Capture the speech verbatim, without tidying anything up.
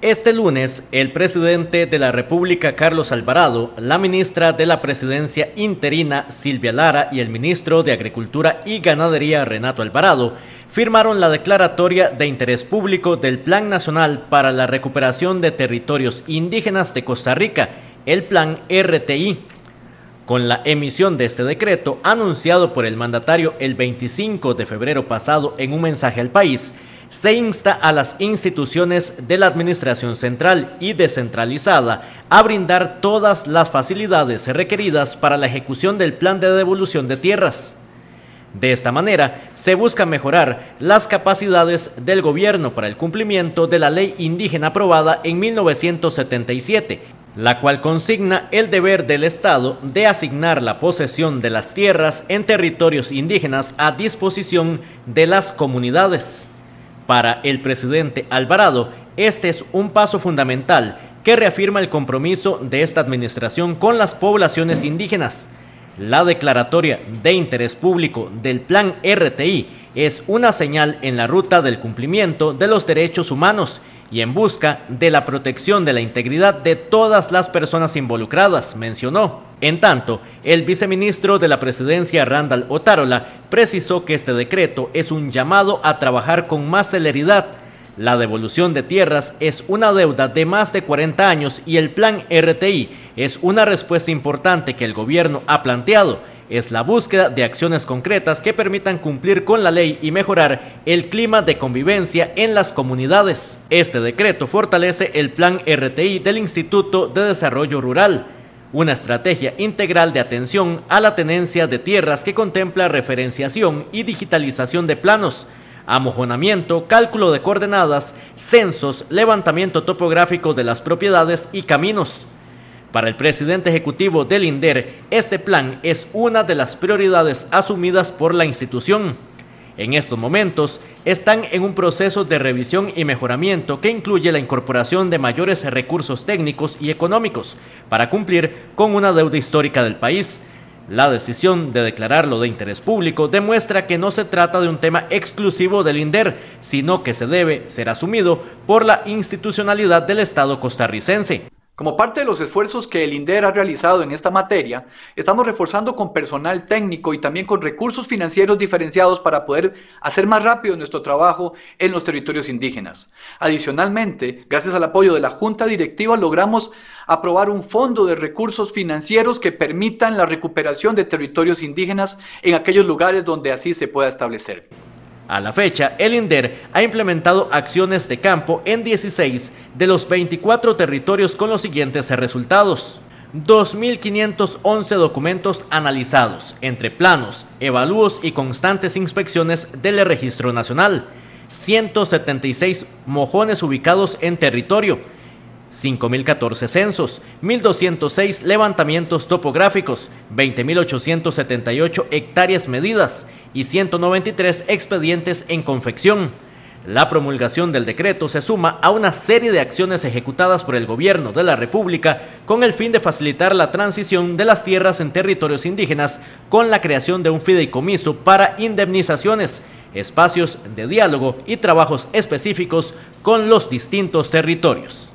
Este lunes, el presidente de la República, Carlos Alvarado, la ministra de la Presidencia interina, Silvia Lara, y el ministro de Agricultura y Ganadería, Renato Alvarado, firmaron la declaratoria de interés público del Plan Nacional para la Recuperación de Territorios Indígenas de Costa Rica, el Plan R T I. Con la emisión de este decreto, anunciado por el mandatario el veinticinco de febrero pasado en un mensaje al país, se insta a las instituciones de la administración central y descentralizada a brindar todas las facilidades requeridas para la ejecución del plan de devolución de tierras. De esta manera, se busca mejorar las capacidades del gobierno para el cumplimiento de la ley indígena aprobada en mil novecientos setenta y siete, la cual consigna el deber del Estado de asignar la posesión de las tierras en territorios indígenas a disposición de las comunidades. Para el presidente Alvarado, este es un paso fundamental que reafirma el compromiso de esta administración con las poblaciones indígenas. La declaratoria de interés público del Plan R T I es una señal en la ruta del cumplimiento de los derechos humanos y en busca de la protección de la integridad de todas las personas involucradas, mencionó. En tanto, el viceministro de la Presidencia, Randall Otárola, precisó que este decreto es un llamado a trabajar con más celeridad. La devolución de tierras es una deuda de más de cuarenta años y el Plan R T I es una respuesta importante que el gobierno ha planteado. Es la búsqueda de acciones concretas que permitan cumplir con la ley y mejorar el clima de convivencia en las comunidades. Este decreto fortalece el Plan R T I del Instituto de Desarrollo Rural, una estrategia integral de atención a la tenencia de tierras que contempla referenciación y digitalización de planos, amojonamiento, cálculo de coordenadas, censos, levantamiento topográfico de las propiedades y caminos. Para el presidente ejecutivo del INDER, este plan es una de las prioridades asumidas por la institución. En estos momentos, están en un proceso de revisión y mejoramiento que incluye la incorporación de mayores recursos técnicos y económicos para cumplir con una deuda histórica del país. La decisión de declararlo de interés público demuestra que no se trata de un tema exclusivo del INDER, sino que se debe ser asumido por la institucionalidad del Estado costarricense. Como parte de los esfuerzos que el INDER ha realizado en esta materia, estamos reforzando con personal técnico y también con recursos financieros diferenciados para poder hacer más rápido nuestro trabajo en los territorios indígenas. Adicionalmente, gracias al apoyo de la Junta Directiva, logramos aprobar un fondo de recursos financieros que permitan la recuperación de territorios indígenas en aquellos lugares donde así se pueda establecer. A la fecha, el INDER ha implementado acciones de campo en dieciséis de los veinticuatro territorios con los siguientes resultados. dos mil quinientos once documentos analizados, entre planos, evalúos y constantes inspecciones del Registro Nacional, ciento setenta y seis mojones ubicados en territorio, cinco mil catorce censos, mil doscientos seis levantamientos topográficos, veinte mil ochocientos setenta y ocho hectáreas medidas y ciento noventa y tres expedientes en confección. La promulgación del decreto se suma a una serie de acciones ejecutadas por el gobierno de la República con el fin de facilitar la transición de las tierras en territorios indígenas con la creación de un fideicomiso para indemnizaciones, espacios de diálogo y trabajos específicos con los distintos territorios.